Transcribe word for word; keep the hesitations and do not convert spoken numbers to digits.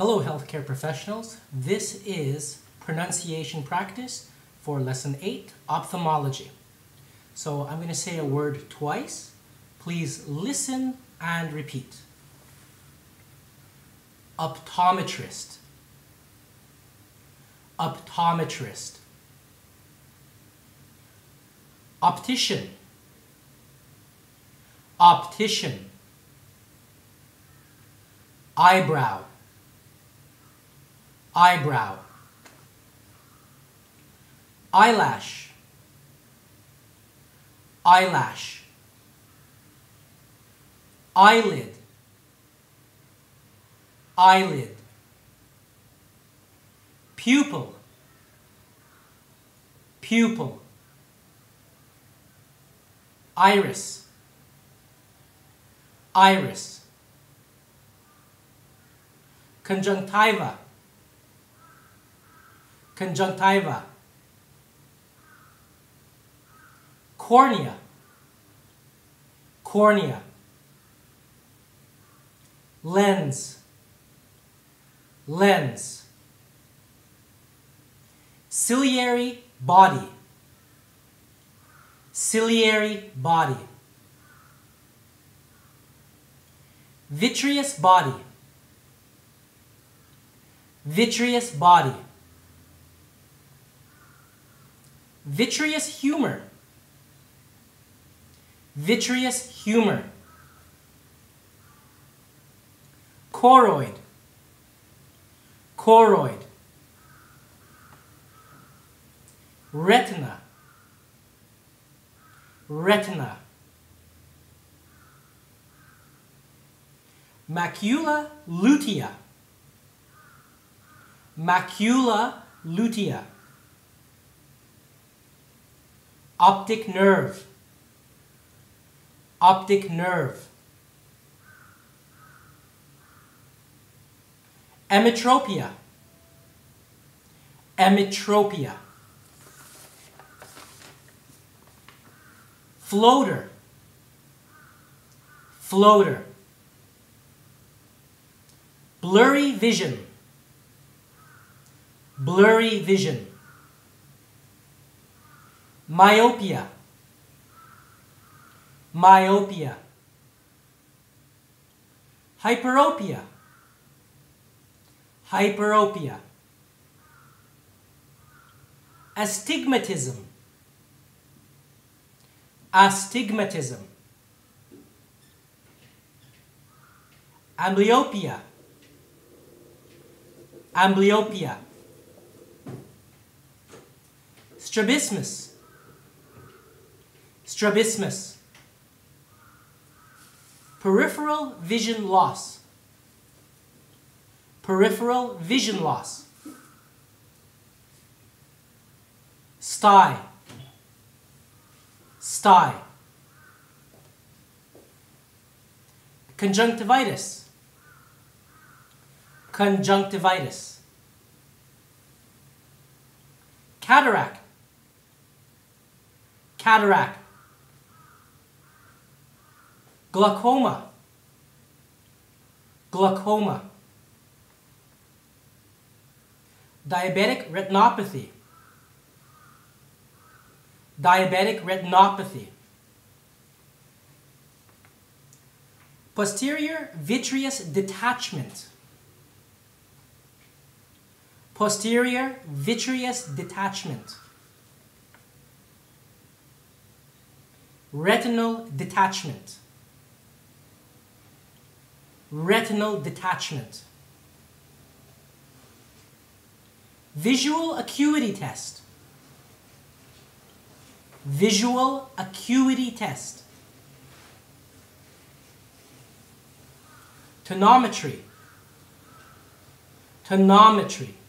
Hello healthcare professionals, this is pronunciation practice for lesson eight, ophthalmology. So I'm going to say a word twice. Please listen and repeat. Optometrist, optometrist. Optician, optician. Eyebrow, eyebrow. Eyelash, eyelash. Eyelid, eyelid. Pupil, pupil. Iris, iris. Conjunctiva, conjunctiva. Cornea, cornea. Lens, lens. Ciliary body, ciliary body. Vitreous body, vitreous body. Vitreous humor, vitreous humor. Choroid, choroid. Retina, retina. Macula lutea, macula lutea. Optic nerve, optic nerve. Emetropia, emetropia. Floater, floater. Blurry vision, blurry vision. Myopia, myopia. Hyperopia, hyperopia. Astigmatism, astigmatism. Amblyopia, amblyopia. Strabismus, strabismus. Peripheral vision loss, peripheral vision loss. Stye, stye. Conjunctivitis, conjunctivitis. Cataract, cataract. Glaucoma, glaucoma. Diabetic retinopathy, diabetic retinopathy. Posterior vitreous detachment, posterior vitreous detachment. Retinal detachment, retinal detachment. Visual acuity test, visual acuity test. Tonometry, tonometry.